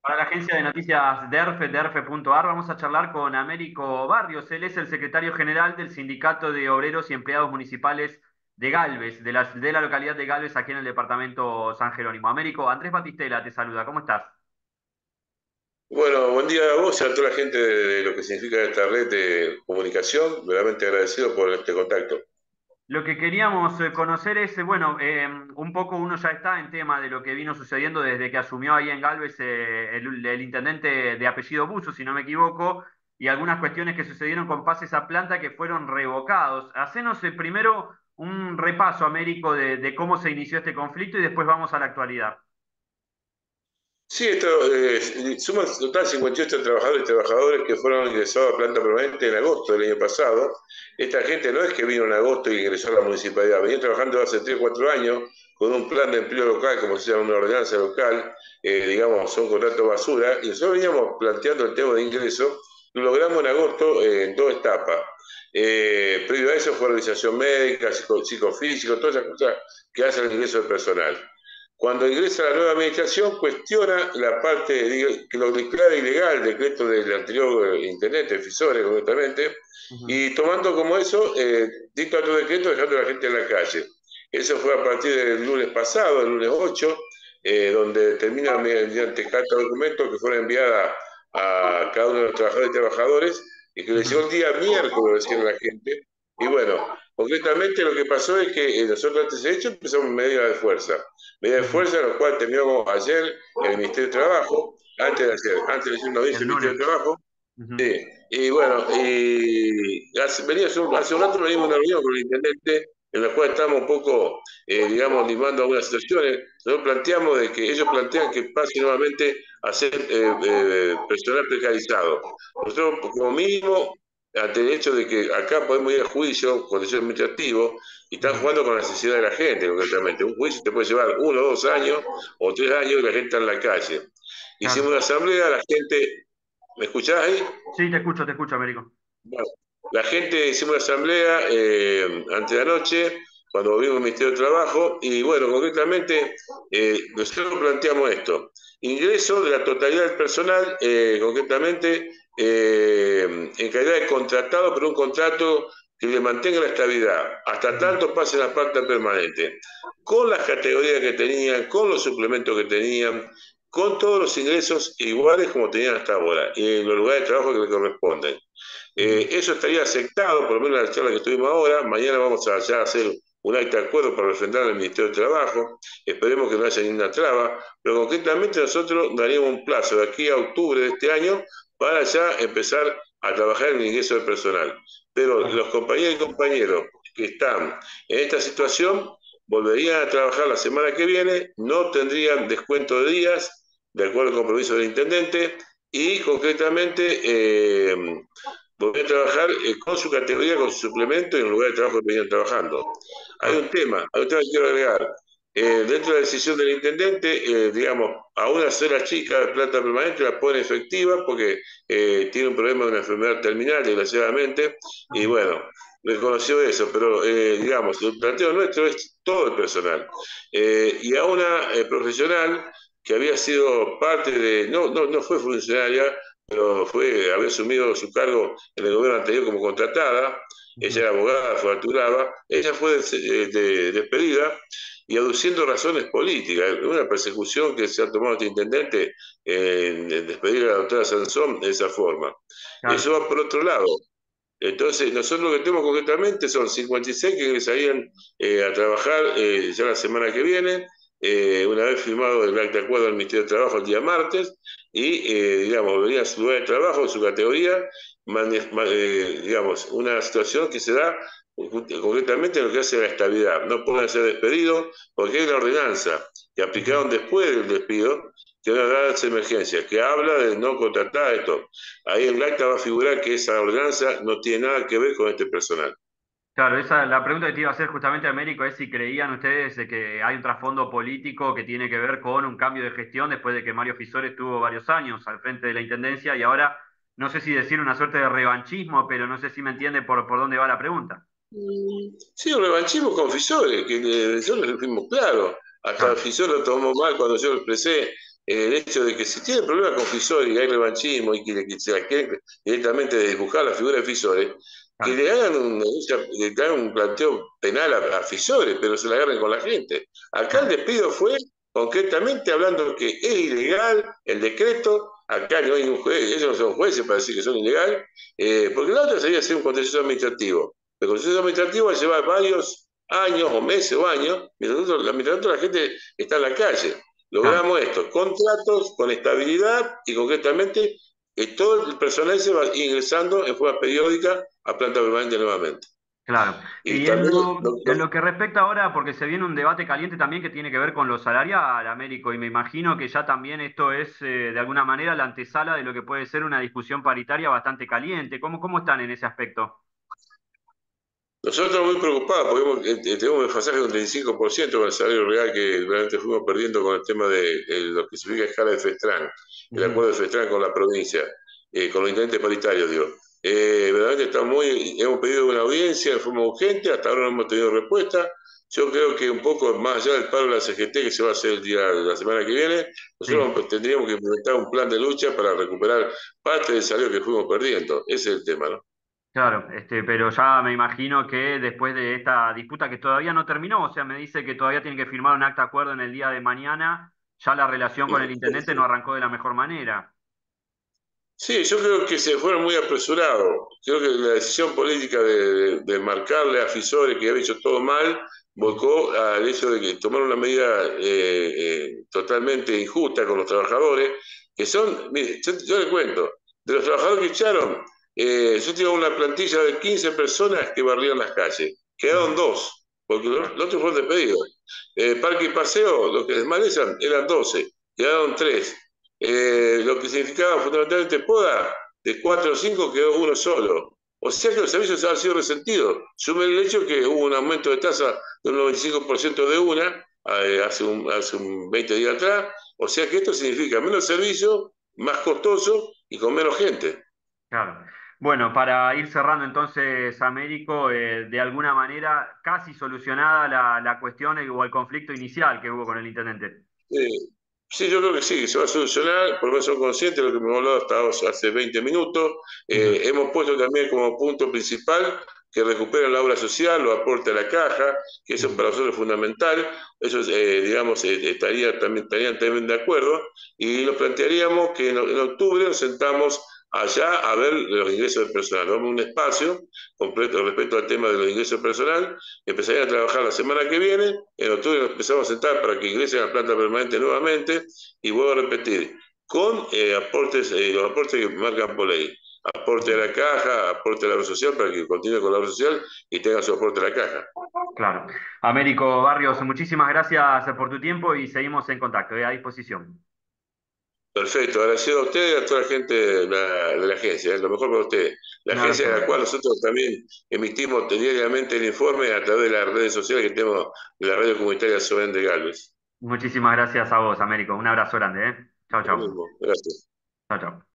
Para la agencia de noticias DERFE, derfe.ar, vamos a charlar con Américo Barrios. Él es el secretario general del Sindicato de Obreros y Empleados Municipales de Galvez, de la localidad de Galvez, aquí en el departamento San Jerónimo. Américo, Andrés Batistela te saluda. ¿Cómo estás? Bueno, buen día a vos y a toda la gente de lo que significa esta red de comunicación. Realmente agradecido por este contacto. Lo que queríamos conocer es, bueno, un poco uno ya está en tema de lo que vino sucediendo desde que asumió ahí en Galvez el intendente de apellido Buzo, si no me equivoco, y algunas cuestiones que sucedieron con pases a planta que fueron revocados. Hacenos primero un repaso, Américo, de cómo se inició este conflicto y después vamos a la actualidad. Sí, esto suma en total 58 trabajadores y trabajadoras que fueron ingresados a planta permanente en agosto del año pasado. Esta gente no es que vino en agosto y ingresó a la municipalidad, venía trabajando hace 3 o 4 años con un plan de empleo local, como se llama una ordenanza local, digamos, son contratos basura, y nosotros veníamos planteando el tema de ingreso, lo logramos en agosto en dos etapas. Previo a eso fue organización médica, psicofísico, todas esas cosas que hacen el ingreso del personal. Cuando ingresa la nueva administración, cuestiona la parte que lo declara ilegal, el decreto del anterior intendente, Fisore, concretamente, Ujú. y tomando como eso, dicta otro decreto dejando a la gente en la calle. Eso fue a partir del lunes pasado, el lunes 8, donde termina mediante carta de documento que fueron enviadas a cada uno de los trabajadores y trabajadores, y que le llegó Ujú. el día miércoles recién a la gente. Y bueno, concretamente lo que pasó es que nosotros antes de hecho empezamos medidas de fuerza. Medida de Ujú. fuerza, lo cual terminamos ayer en el Ministerio de Trabajo, antes de ayer no dice El el Ministerio lunes. de Trabajo, Ujú. sí. Y bueno, hace un rato venimos a una reunión con el intendente en la cual estamos un poco, digamos, limando algunas situaciones. Nosotros planteamos de que ellos plantean que pase nuevamente a ser personal precarizado. Nosotros, como mínimo, ante el hecho de que acá podemos ir a juicio con derecho administrativo, y están Ujú. jugando con la necesidad de la gente, concretamente. Un juicio te puede llevar 1 o 2 años o 3 años y la gente está en la calle. Hicimos Claro. una asamblea, la gente, ¿me escuchás ahí? Sí, te escucho, Américo. Bueno, la gente hicimos una asamblea antes de anoche, cuando vimos el Ministerio de Trabajo, y bueno, concretamente nosotros planteamos esto. Ingreso de la totalidad del personal, concretamente en calidad de contratado, pero un contrato que le mantenga la estabilidad, hasta Ujú. tanto pase la parte permanente, con las categorías que tenían, con los suplementos que tenían, con todos los ingresos iguales como tenían hasta ahora, y en los lugares de trabajo que le corresponden. Ujú. Eso estaría aceptado, por lo menos en la charla que estuvimos ahora. Mañana vamos a ya hacer un acta de acuerdo para refrendar al Ministerio de Trabajo. Esperemos que no haya ninguna traba, pero concretamente nosotros daríamos un plazo de aquí a octubre de este año para ya empezar a trabajar en el ingreso del personal. Pero Claro. los compañeros y compañeros que están en esta situación volverían a trabajar la semana que viene, no tendrían descuento de días, de acuerdo al compromiso del intendente, y concretamente volver a trabajar con su categoría, con su suplemento y en el lugar de trabajo que venían trabajando. Claro. Hay un tema que quiero agregar. Dentro de la decisión del intendente, digamos, a una sola chica de planta permanente la pone efectiva porque tiene un problema de una enfermedad terminal, desgraciadamente, y Ujú. bueno, reconoció eso, pero digamos, el planteo nuestro es todo el personal. Y a una profesional que había sido parte de, no fue funcionaria, pero había asumido su cargo en el gobierno anterior como contratada, ella Ujú. era abogada, facturaba, ella fue despedida y aduciendo razones políticas, una persecución que se ha tomado este intendente en despedir a la doctora Sansón de esa forma. Eso Claro. va por otro lado. Entonces, nosotros lo que tenemos concretamente son 56 que ingresarían a trabajar ya la semana que viene, una vez firmado el acta de acuerdo del Ministerio de Trabajo el día martes, y, digamos, venir a su lugar de trabajo, en su categoría, digamos, una situación que se da concretamente en lo que hace a la estabilidad. No pueden ser despedidos porque hay una ordenanza que Ujú. aplicaron después del despido, que es una ordenanza de emergencia, que habla de no contratar esto. Ahí en el acta va a figurar que esa ordenanza no tiene nada que ver con este personal. Claro, la pregunta que te iba a hacer justamente, Américo, es si creían ustedes de que hay un trasfondo político que tiene que ver con un cambio de gestión después de que Mario Fisore estuvo varios años al frente de la Intendencia y ahora, no sé si decir una suerte de revanchismo, pero no sé si me entiende por dónde va la pregunta. Sí, un revanchismo con Fisore, que nosotros lo fuimos claro. Hasta Claro. Fisore lo tomó mal cuando yo lo expresé. el hecho de que si tienen problemas con Fisori y hay revanchismo y que se la quieren directamente dibujar la figura de Fisori, que Claro, le hagan un planteo penal a Fisori, pero se la agarren con la gente. Acá el claro, despido fue concretamente hablando que es ilegal el decreto, acá no hay un juez, ellos no son jueces para decir que son ilegales, porque la otra sería hacer un contencioso administrativo. El contencioso administrativo va a llevar varios años o meses o años, mientras tanto la gente está en la calle. claro. Logramos esto, contratos con estabilidad y concretamente todo el personal se va ingresando en forma periódica a planta permanente nuevamente. Claro. Y Y también en lo que respecta ahora, porque se viene un debate caliente también que tiene que ver con lo salarial, Américo, y me imagino que ya también esto es de alguna manera la antesala de lo que puede ser una discusión paritaria bastante caliente. ¿Cómo están en ese aspecto? nosotros muy preocupados porque tenemos un desfasaje de un 35% con el salario real que realmente fuimos perdiendo con el tema de lo que significa escala de FESTRAN, el Ujú. acuerdo de FESTRAN con la provincia, con los intendentes paritarios, digo. Verdaderamente hemos pedido una audiencia de forma urgente, hasta ahora no hemos tenido respuesta. Yo creo que un poco más allá del paro de la CGT que se va a hacer la semana que viene, nosotros Sí. pues, tendríamos que implementar un plan de lucha para recuperar parte del salario que fuimos perdiendo. Ese es el tema, ¿no? Claro, pero ya me imagino que después de esta disputa que todavía no terminó, o sea, me dice que todavía tienen que firmar un acta de acuerdo en el día de mañana, ya la relación con el intendente no arrancó de la mejor manera. Sí, yo creo que se fueron muy apresurados. Creo que la decisión política de marcarle a Fisore que había hecho todo mal, Ujú. volcó al hecho de que tomaron una medida totalmente injusta con los trabajadores, que son, mire, yo le cuento, de los trabajadores que echaron, yo tengo una plantilla de 15 personas que barrían las calles. Quedaron Ujú. dos, porque Claro, los otros fueron despedidos. Parque y Paseo, los que desmalezan, eran 12, quedaron tres. Lo que significaba fundamentalmente poda, de 4 o 5 quedó uno solo. O sea que los servicios han sido resentidos. Sume el hecho que hubo un aumento de tasa de un 95% de una, hace un 20 días atrás. O sea que esto significa menos servicio, más costoso y con menos gente. claro. Bueno, para ir cerrando entonces, Américo, de alguna manera casi solucionada la cuestión o el conflicto inicial que hubo con el intendente. Sí, yo creo que sí, que se va a solucionar, por lo menos son conscientes de lo que hemos hablado hasta hace 20 minutos. Ujú. Hemos puesto también como punto principal que recuperen la obra social, lo aporte a la caja, que eso para Ujú. nosotros es fundamental. Eso, digamos, estarían también de acuerdo. Y nos plantearíamos que en octubre nos sentamos allá a ver los ingresos del personal. Damos un espacio completo respecto al tema de los ingresos del personal. Empezarían a trabajar la semana que viene. En octubre nos empezamos a sentar para que ingresen a la planta permanente nuevamente. Y vuelvo a repetir, con los aportes que marcan por ley. Aporte a Ujú. la caja, aporte a la obra social para que continúe con la obra social y tenga su aporte a la caja. Claro. Américo Barrios, muchísimas gracias por tu tiempo y seguimos en contacto, a disposición. Perfecto, agradecido a ustedes y a toda la gente de la agencia, lo mejor para ustedes. La Un agencia abrazo de la cual grande. nosotros también emitimos diariamente el informe a través de las redes sociales que tenemos de la radio comunitaria Soben de Galvez. Muchísimas gracias a vos, Américo. Un abrazo grande, ¿eh? Chao, Lo chao. mismo, gracias. Chao, chao.